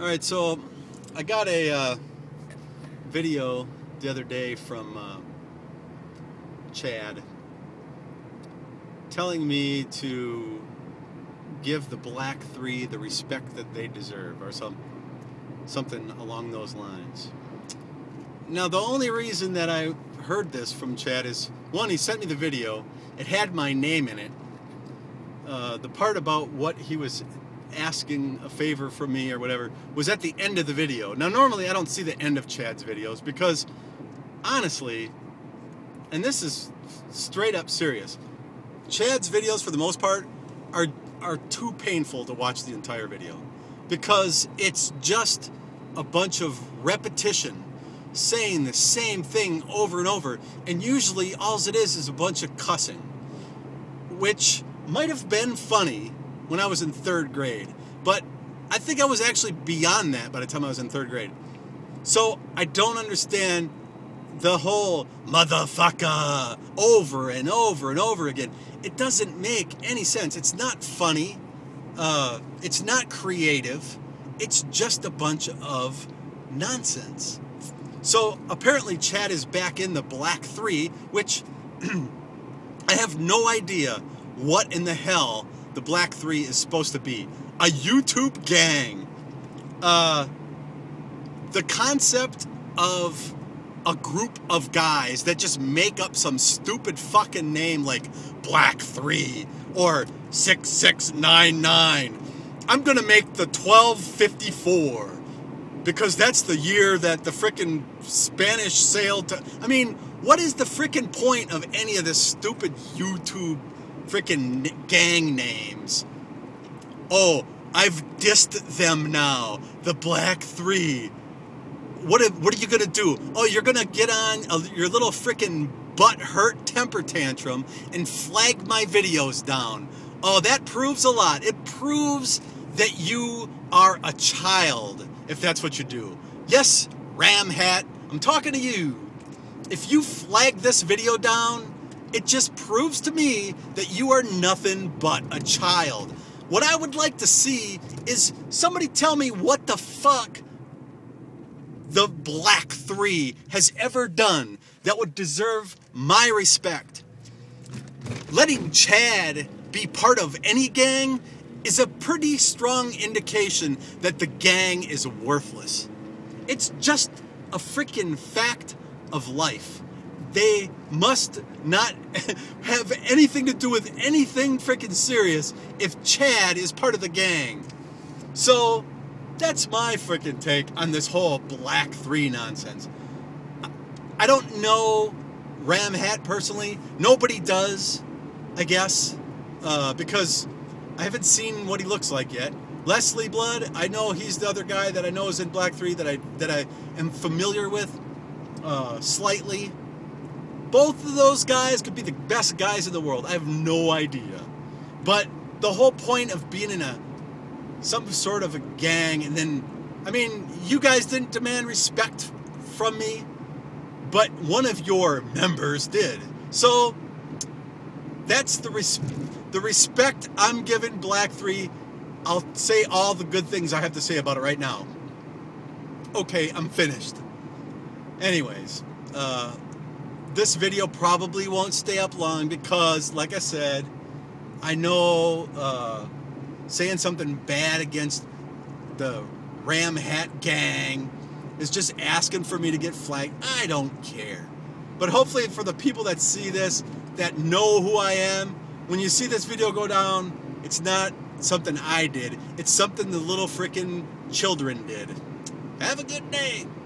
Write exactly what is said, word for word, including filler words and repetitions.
Alright, so I got a uh, video the other day from uh, Chad telling me to give the Black Three the respect that they deserve, or some something along those lines. Now, the only reason that I heard this from Chad is, one, he sent me the video. It had my name in it. Uh, the part about what he was asking a favor from me or whatever was at the end of the video. Now, normally I don't see the end of Chad's videos because, honestly, and this is straight up serious, Chad's videos for the most part are are too painful to watch the entire video because it's just a bunch of repetition, saying the same thing over and over, and usually all it is is a bunch of cussing, which might have been funny when I was in third grade, but I think I was actually beyond that by the time I was in third grade. So I don't understand the whole motherfucker over and over and over again. It doesn't make any sense. It's not funny. Uh, it's not creative. It's just a bunch of nonsense. So apparently Chad is back in the Black Three, which I have no idea what in the hell the Black Three is supposed to be. A YouTube gang. Uh, the concept of a group of guys that just make up some stupid fucking name like Black Three or six six nine nine. I'm gonna make the twelve fifty-four because that's the year that the frickin' Spanish sailed to... I mean, what is the frickin' point of any of this stupid YouTube frickin' gang names? Oh, I've dissed them now. The Black Three. What if, what are you gonna do? Oh, you're gonna get on a, your little frickin' butt-hurt temper tantrum and flag my videos down. Oh, that proves a lot. It proves that you are a child, if that's what you do. Yes, Ram Hat, I'm talking to you. If you flag this video down, it just proves to me that you are nothing but a child. What I would like to see is somebody tell me what the fuck the Black Three has ever done that would deserve my respect. Letting Chad be part of any gang is a pretty strong indication that the gang is worthless. It's just a freaking fact of life. They must not have anything to do with anything freaking serious if Chad is part of the gang. So that's my freaking take on this whole Black Three nonsense. I don't know Ram Hat personally. Nobody does, I guess, uh, because I haven't seen what he looks like yet. Leslie Blood, I know he's the other guy that I know is in Black Three that I that I am familiar with uh, slightly. Both of those guys could be the best guys in the world. I have no idea. But the whole point of being in a some sort of a gang, and then, I mean, you guys didn't demand respect from me, but one of your members did. So that's the res the respect I'm giving Black Three. I'll say all the good things I have to say about it right now. Okay, I'm finished. Anyways, uh, this video probably won't stay up long because, like I said, I know uh, saying something bad against the Ram Hat gang is just asking for me to get flagged. I don't care. But hopefully for the people that see this, that know who I am, when you see this video go down, it's not something I did. It's something the little frickin' children did. Have a good day.